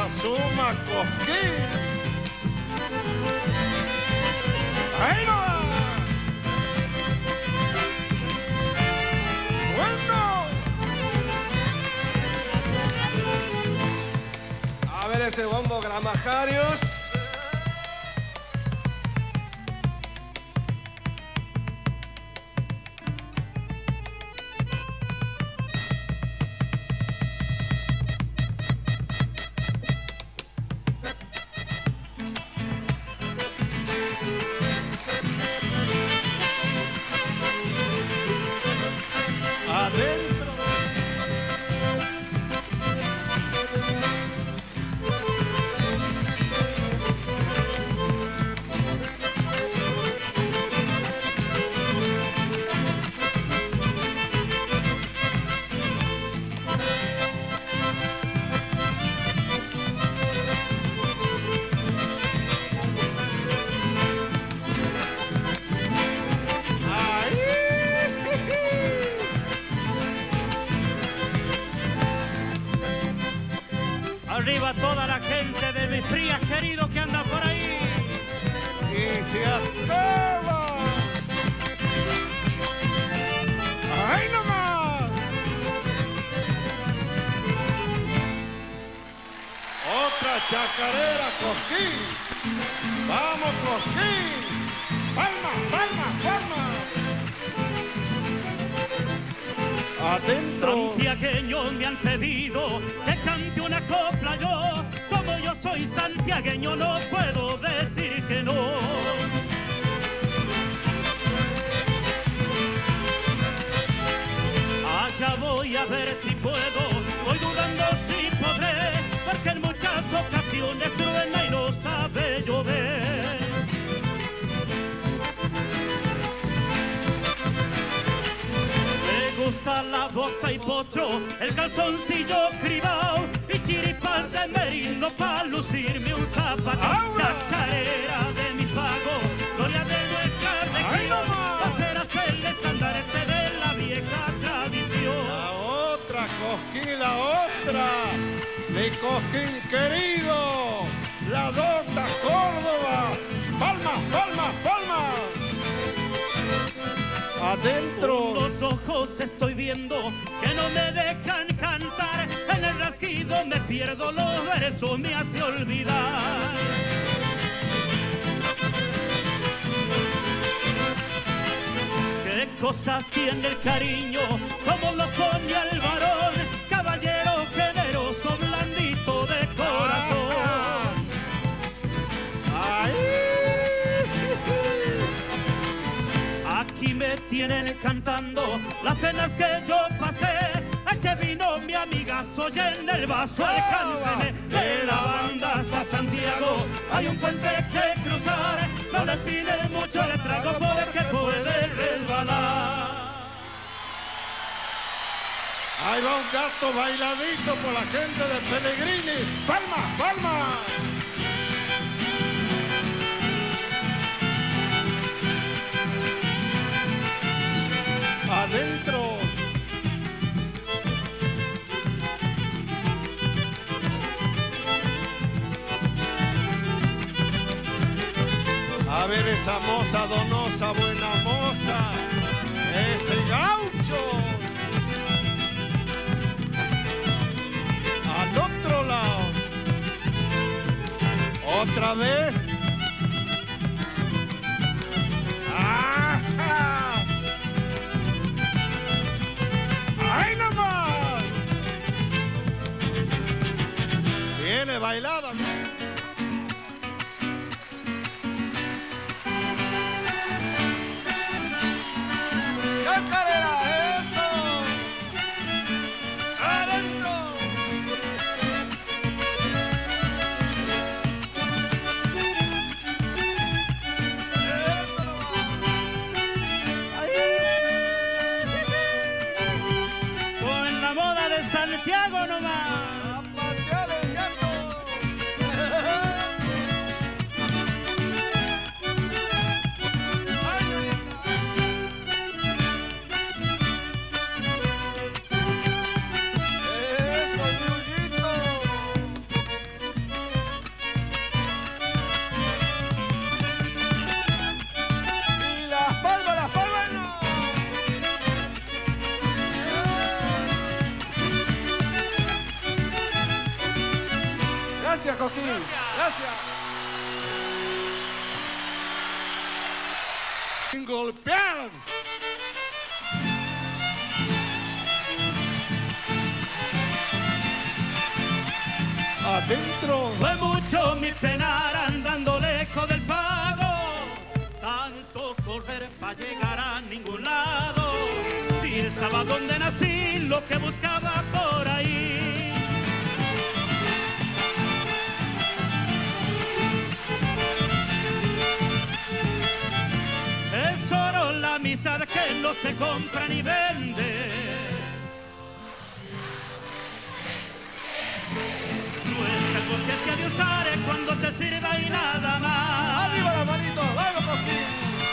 Suma Cosquín. ¡Ahí no va! ¡Bueno! A ver ese bombo, Gramajarios. Arriba toda la gente de mis frías queridos que anda por ahí. Y se acaba. ¡Ahí nomás! Otra chacarera, Cosquín. ¡Vamos, Cosquín! ¡Palmas, palmas, palmas! Adentro. Santiagueños me han pedido que cante una copla yo. Como yo soy santiagueño no puedo decir que no. Allá voy a ver si puedo, voy dudando si podré, porque en muchas ocasiones truena y no sabe llover. Me gusta la bota y potro, el calzoncillo cribao y chiripas de merino pa' lucirme un zapato. Chacarera de mi pago, gloria de nuestra región, va a ser el estandarte de la vieja tradición. La otra, Cosquín, la otra. Mi Cosquín querido, la Dota Córdoba. Palmas, palmas, palmas. Adentro. Con los ojos estoy viendo que no me dejan cantar. En el rasguido me pierdo, los versos me hace olvidar. Qué cosas tiene el cariño, cómo lo pone al varón. Caballero generoso, blandito de corazón. ¡Ay! Aquí me tienen cantando las penas que yo pasé. Eche vino mi amigazo, llena el vaso, alcánceme. De la banda hasta Santiago hay un puente que cruzar. No le pide mucho el trago porque puede resbalar. Ahí va un gato bailadito por la gente de Pellegrini. ¡Palmas, palmas! Adentro. A ver esa moza donosa, buena moza. Ese gaucho. Al otro lado. Otra vez. ¡Ah! ¡Ahí nomás! Viene bailada. ¡Chacarera, eso! ¡Adentro! ¡Eso nomás! Con la moda de Santiago nomás. ¡A patear el gato! Gracias, Cosquín. Gracias. Sin golpear. Adentro. Fue mucho mi penar andando lejos del pago, tanto correr para llegar a ningún lado. Si estaba donde nací, lo que buscaba por ahí. Es oro la amistad que no se compra ni vende. Que sea de usar cuando te sirva y nada más. Arriba las manitos, vamos, Cosquín.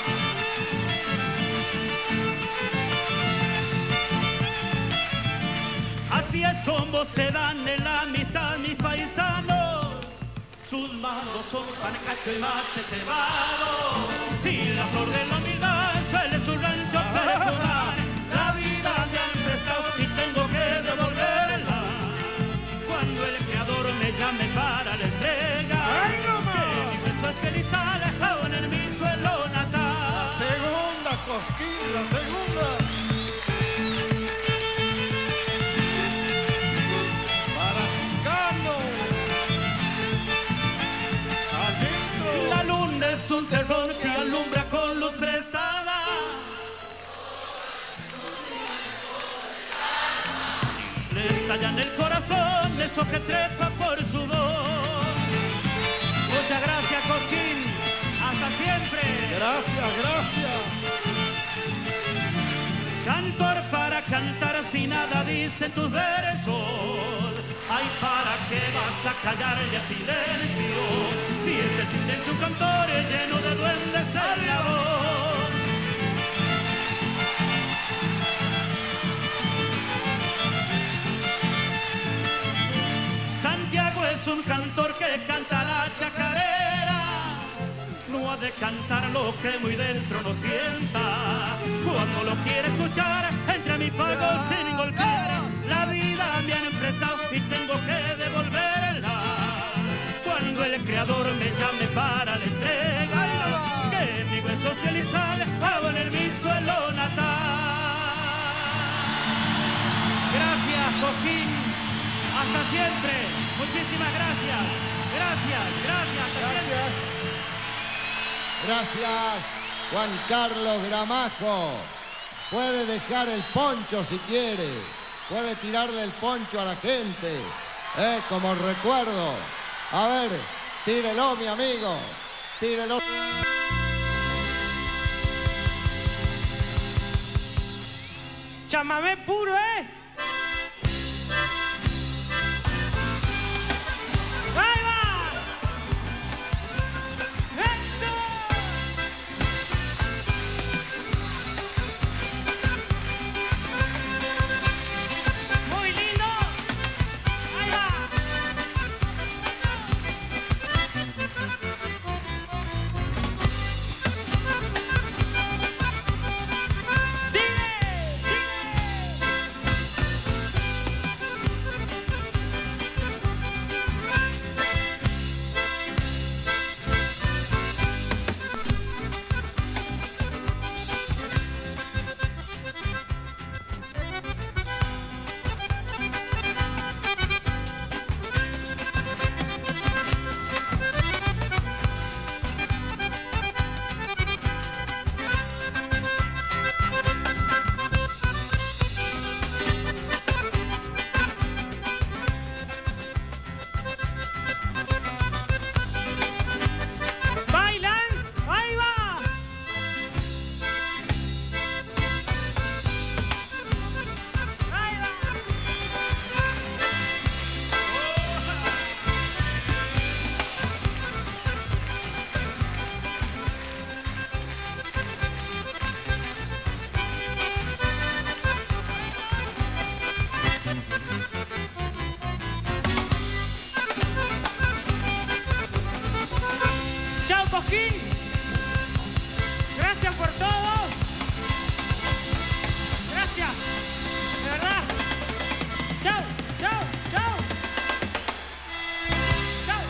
Así es como se dan en la amistad mis paisanos. Sus manos son pan, cacho y mate cebado. Y la flor de la humildad suele su rancho perfumar. La vida me han prestado y tengo que devolverla. Cuando el creador me llame para la entrega, que mi beso estelizal en mi suelo natal. Segunda, Cosquín, la segunda. Para Chicano. Adentro. La luna es un terror que alumbra con luz prestada. Le estalla en el corazón eso que trepa por su voz. Muchas gracias, Cosquín. Hasta siempre. Gracias, gracias. Cantor para cantar si nada dicen tus versos. Ay, ¿para qué vas a callar el silencio? Si ese silencio cantor es lleno de duendes en la voz. Santiago es un cantor que canta la chacarera. No ha de cantar lo que muy dentro no sienta. Cuando lo quiere escuchar, entre mis pagos sin golpear. La vida me han prestado y tengo que devolverla. Cuando el creador me llame para la entrega, que mi hueso utilizar a poner mi suelo natal. Gracias, Cosquín. Hasta siempre. Muchísimas gracias. Gracias, gracias. Gracias. Gracias, Juan Carlos Gramajo. Puede dejar el poncho si quiere. Puede tirarle el poncho a la gente. Como recuerdo. A ver, tírelo, mi amigo. Tírelo. Chamamé puro, ¿eh? ¡Ahí va! ¡Eso! Muy lindo. ¡Ahí va! Cosquín. Gracias por todo. Gracias. De verdad. Chao, chao, chao. Chao.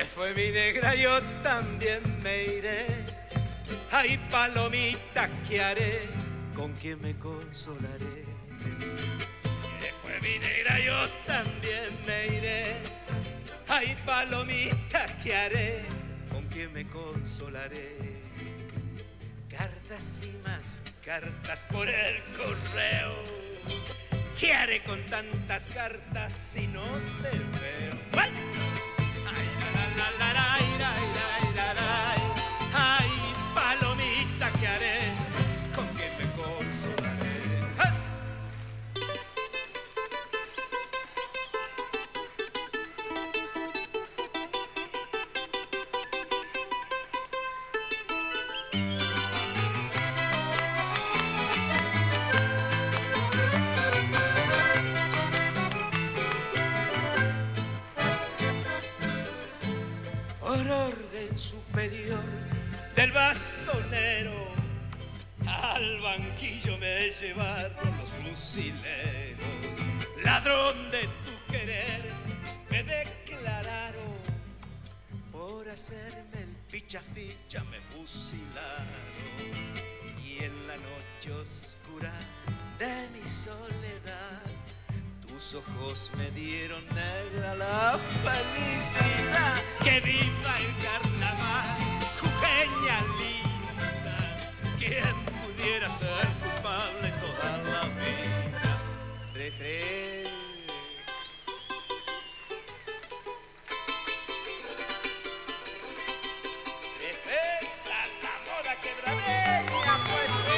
Se fue mi negra, yo también me iré. Ay, palomita, ¿qué haré? ¿Con quién me consolaré? Se fue mi negra, yo también me iré. Ay, palomita, ¿qué haré? ¿Con quién me consolaré? Cartas y más cartas por el correo. ¿Qué haré con tantas cartas si no te veo? ¡Ay! Ay, la, la, la, la, ay, palomita, ¿qué haré? ¿Con quién me consolaré? ¡Ay! Por orden superior del bastonero, al banquillo me llevaron los fusileros. Ladrón de tu querer me declararon, por hacerme el picha ficha me fusilaron. Y en la noche oscura de mi soledad, tus ojos me dieron negra la felicidad. Que viva el carnaval, jujeña linda. ¿Quién pudiera ser culpable toda la vida? Tres, tres. Tres, tres, a la moda quebradeña, pues sí.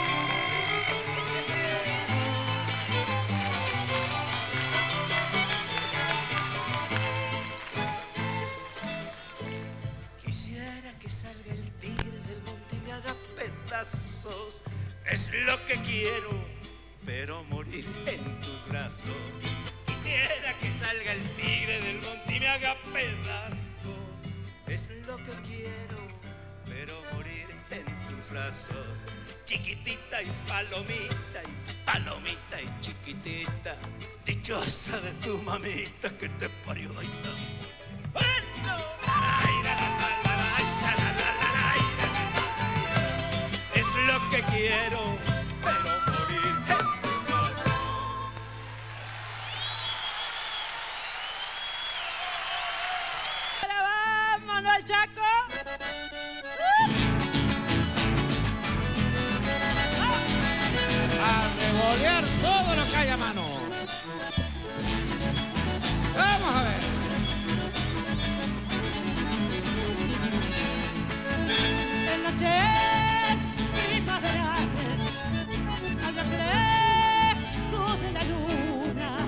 Que salga el tigre del monte y me haga pedazos. Es lo que quiero, pero morir en tus brazos. Quisiera que salga el tigre del monte y me haga pedazos. Es lo que quiero, pero morir en tus brazos. Chiquitita y palomita y chiquitita, dichosa de tu mamita que te parió y tan bueno. Es lo que quiero, pero morir en tus brazos. Ahora vámonos al Chaco. A revolear todo lo que haya a mano. Vamos a ver. En noches primaverales, al reflejo de la luna,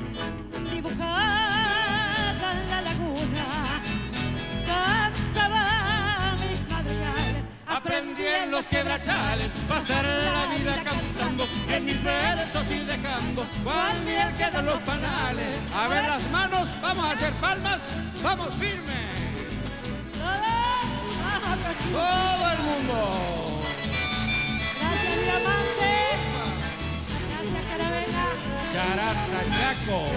dibujada en la laguna, cantaba mis madrigales. Aprendí en los quebrachales, pasar la vida cantando, en mis versos ir dejando, cual miel quedan los panales. A ver las manos, vamos a hacer palmas, vamos firme. Todo el mundo. Gracias, diamante. Gracias, carabela. Charata, Chaco.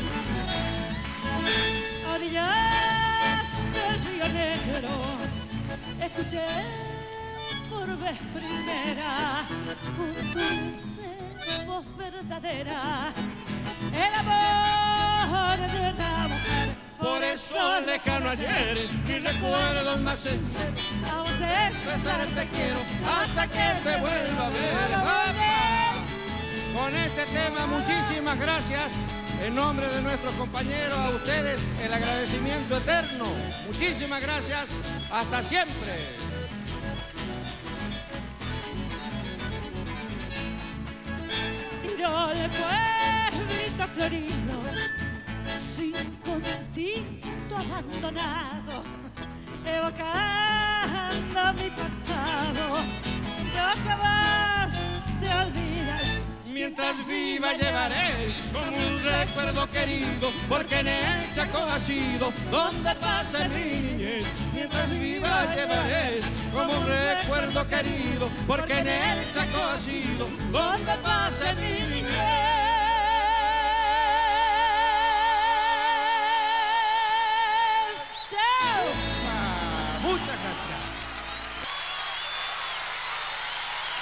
Orillas del Río Negro, escuché por vez primera con dulce voz verdadera el amor de una mujer. Por eso lejano ayer, mis recuerdos más sinceros, Vamos a besar te quiero hasta que te vuelva a ver. ¡Vamos! Con este tema, muchísimas gracias. En nombre de nuestros compañeros, a ustedes el agradecimiento eterno. Muchísimas gracias. Hasta siempre. tiró el pueblito florido, rinconcito abandonado, evocando mi pasado. No acabas de olvidar. Mientras viva llevaré como un recuerdo querido, porque en el Chaco ha sido donde pasa mi niñez. Mientras viva llevaré como un recuerdo querido, porque en el Chaco ha sido donde pasa mi niñez.